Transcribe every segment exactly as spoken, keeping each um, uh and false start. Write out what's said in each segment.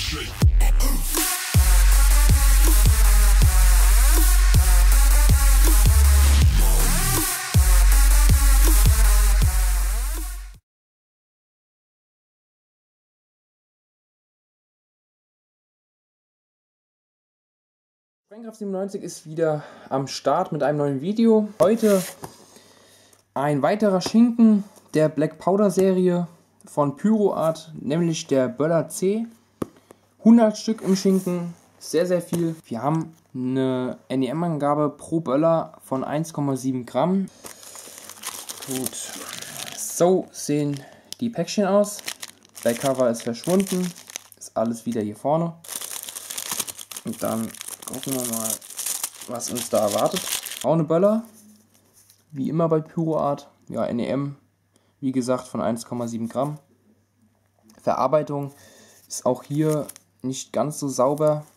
Sprenkraft siebenundneunzig ist wieder am Start mit einem neuen Video. Heute ein weiterer Schinken der Black Powder Serie von Pyroart, nämlich der Böller C. hundert Stück im Schinken, sehr sehr viel. Wir haben eine N E M-Angabe pro Böller von eins Komma sieben Gramm. Gut, so sehen die Päckchen aus. Backcover ist verschwunden, ist alles wieder hier vorne. Und dann gucken wir mal, was uns da erwartet. Braune Böller, wie immer bei Pyroart. Ja, N E M, wie gesagt, von eins Komma sieben Gramm. Verarbeitung ist auch hier nicht ganz so sauber.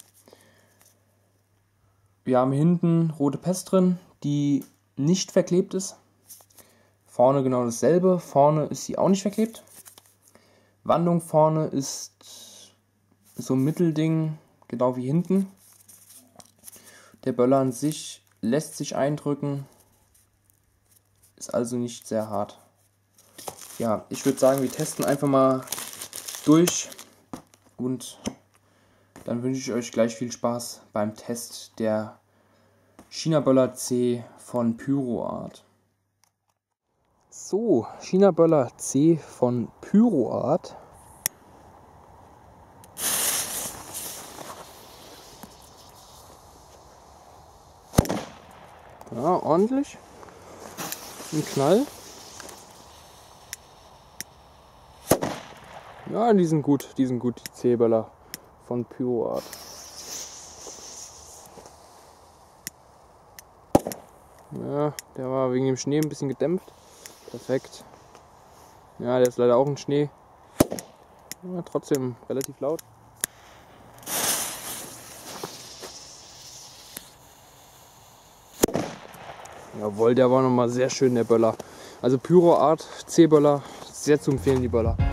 Wir haben hinten rote Pest drin, die nicht verklebt ist. Vorne genau dasselbe. Vorne ist sie auch nicht verklebt. Wandung vorne ist so ein Mittelding, genau wie hinten. Der Böller an sich lässt sich eindrücken, ist also nicht sehr hart. Ja, ich würde sagen, wir testen einfach mal durch und dann wünsche ich euch gleich viel Spaß beim Test der China Böller C von Pyroart. So, China Böller C von Pyroart. Ja, ordentlich. Ein Knall. Ja, die sind gut, die sind gut, die C-Böller von Pyroart. Ja, der war wegen dem Schnee ein bisschen gedämpft. Perfekt. Ja, der ist leider auch ein Schnee. Ja, trotzdem relativ laut. Jawohl, der war nochmal sehr schön, der Böller. Also Pyroart, C-Böller, sehr zu empfehlen, die Böller.